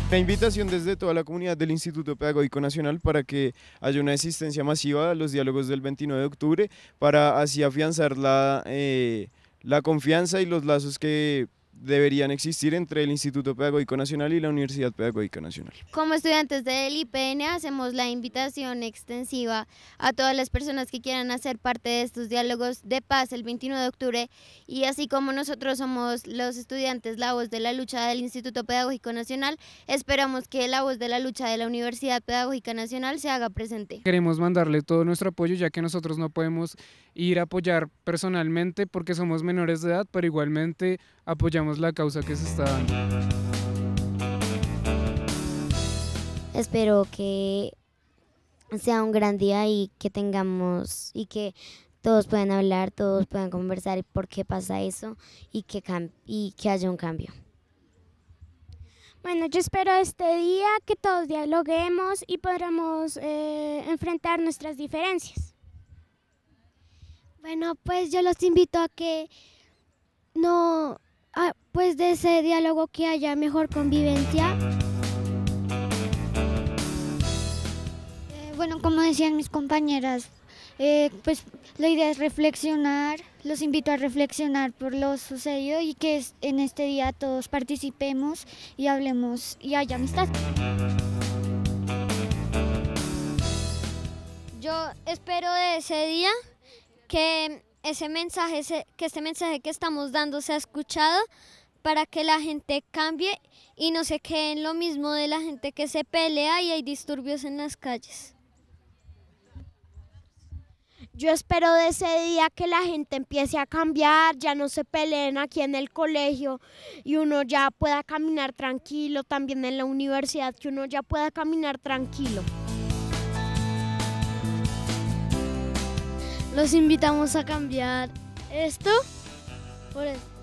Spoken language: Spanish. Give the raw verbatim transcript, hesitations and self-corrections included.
Una invitación desde toda la comunidad del Instituto Pedagógico Nacional para que haya una asistencia masiva a los diálogos del veintinueve de octubre, para así afianzar la, eh, la confianza y los lazos que deberían existir entre el Instituto Pedagógico Nacional y la Universidad Pedagógica Nacional. Como estudiantes del I P N hacemos la invitación extensiva a todas las personas que quieran hacer parte de estos diálogos de paz el veintinueve de octubre, y así como nosotros somos los estudiantes la voz de la lucha del Instituto Pedagógico Nacional, esperamos que la voz de la lucha de la Universidad Pedagógica Nacional se haga presente. Queremos mandarle todo nuestro apoyo, ya que nosotros no podemos ir a apoyar personalmente porque somos menores de edad, pero igualmente apoyamos la causa que se está dando. Espero que sea un gran día y que tengamos y que todos puedan hablar, todos puedan conversar por qué pasa eso y que, y que haya un cambio. Bueno, yo espero este día que todos dialoguemos y podamos eh, enfrentar nuestras diferencias. Bueno, pues yo los invito a que no, a, pues de ese diálogo que haya mejor convivencia. Eh, bueno, como decían mis compañeras, eh, pues la idea es reflexionar, los invito a reflexionar por lo sucedido y que en este día todos participemos y hablemos y haya amistad. Yo espero de ese día que ese mensaje, que este mensaje que estamos dando sea escuchado para que la gente cambie y no se quede en lo mismo de la gente que se pelea y hay disturbios en las calles. Yo espero de ese día que la gente empiece a cambiar, ya no se peleen aquí en el colegio y uno ya pueda caminar tranquilo, también en la universidad, que uno ya pueda caminar tranquilo. Los invitamos a cambiar esto por esto.